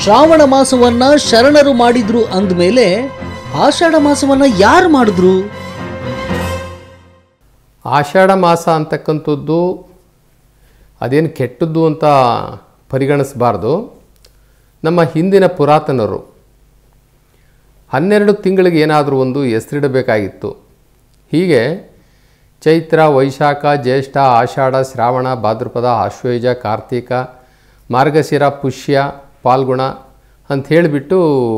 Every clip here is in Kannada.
ಶ್ರಾವಣ ಮಾಸವನ್ನ ಶರಣರು ಮಾಡಿದ್ರು ಅಂದಮೇಲೆ ಆಷಾಢ ಮಾಸವನ್ನ ಯಾರು ಮಾಡಿದ್ರು? ಆಷಾಢ ಮಾಸ ಅಂತಕ್ಕಂಥದ್ದು ಅದೇನು ಕೆಟ್ಟದ್ದು ಅಂತ ಪರಿಗಣಿಸಬಾರ್ದು. ನಮ್ಮ ಹಿಂದಿನ ಪುರಾತನರು 12 ತಿಂಗಳಿಗೆ ಏನಾದರೂ ಒಂದು ಹೆಸರಿಡಬೇಕಾಗಿತ್ತು. ಹೀಗೆ ಚೈತ್ರ, ವೈಶಾಖ, ಜ್ಯೇಷ್ಠ, ಆಷಾಢ, ಶ್ರಾವಣ, ಭಾದ್ರಪದ, ಆಶ್ವಯುಜ, ಕಾರ್ತಿಕ, ಮಾರ್ಗಶಿರ, ಪುಷ್ಯ, ಪಾಲ್ಗುಣ ಅಂತ ಹೇಳಿಬಿಟ್ಟು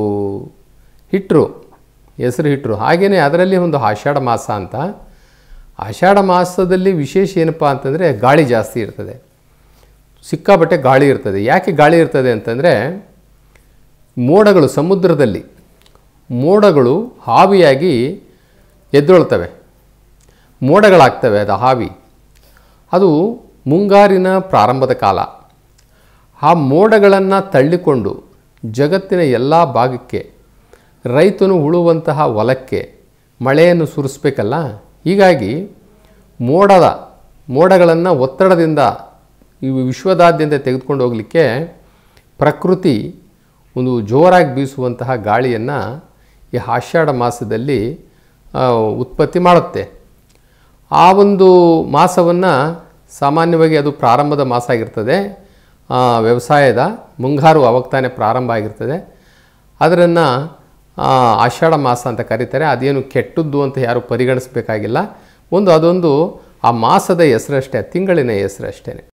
ಹೆಸರು ಇಟ್ಟರು. ಹಾಗೆಯೇ ಅದರಲ್ಲಿ ಒಂದು ಆಷಾಢ ಮಾಸ ಅಂತ. ಆಷಾಢ ಮಾಸದಲ್ಲಿ ವಿಶೇಷ ಏನಪ್ಪ ಅಂತಂದರೆ ಗಾಳಿ ಜಾಸ್ತಿ ಇರ್ತದೆ, ಸಿಕ್ಕಾಪಟ್ಟೆ ಗಾಳಿ ಇರ್ತದೆ. ಯಾಕೆ ಗಾಳಿ ಇರ್ತದೆ ಅಂತಂದರೆ ಮೋಡಗಳು, ಸಮುದ್ರದಲ್ಲಿ ಮೋಡಗಳು ಆವಿಯಾಗಿ ಎದ್ದೇಳ್ತವೆ, ಮೋಡಗಳಾಗ್ತವೆ. ಅದು ಆವಿ, ಅದು ಮುಂಗಾರಿನ ಪ್ರಾರಂಭದ ಕಾಲ. ಆ ಮೋಡಗಳನ್ನು ತಳ್ಳಿಕೊಂಡು ಜಗತ್ತಿನ ಎಲ್ಲ ಭಾಗಕ್ಕೆ, ರೈತನು ಉಳುವಂತಹ ಹೊಲಕ್ಕೆ ಮಳೆಯನ್ನು ಸುರಿಸ್ಬೇಕಲ್ಲ. ಹೀಗಾಗಿ ಮೋಡಗಳನ್ನು ಒತ್ತಡದಿಂದ ವಿಶ್ವದಾದ್ಯಂತ ತೆಗೆದುಕೊಂಡು ಹೋಗಲಿಕ್ಕೆ ಪ್ರಕೃತಿ ಒಂದು ಜೋರಾಗಿ ಬೀಸುವಂತಹ ಗಾಳಿಯನ್ನು ಈ ಆಷಾಢ ಮಾಸದಲ್ಲಿ ಉತ್ಪತ್ತಿ ಮಾಡುತ್ತೆ. ಆ ಒಂದು ಮಾಸವನ್ನು ಸಾಮಾನ್ಯವಾಗಿ ಅದು ಪ್ರಾರಂಭದ ಮಾಸ ಆಗಿರ್ತದೆ, ವ್ಯವಸಾಯದ ಮುಂಗಾರು ಅವಾಗ ತಾನೇ ಪ್ರಾರಂಭ ಆಗಿರ್ತದೆ. ಅದನ್ನು ಆಷಾಢ ಮಾಸ ಅಂತ ಕರೀತಾರೆ. ಅದೇನು ಕೆಟ್ಟದ್ದು ಅಂತ ಯಾರು ಪರಿಗಣಿಸಬೇಕಾಗಿಲ್ಲ. ಅದೊಂದು ಆ ಮಾಸದ ಹೆಸರಷ್ಟೇ, ತಿಂಗಳಿನ ಹೆಸರಷ್ಟೇ.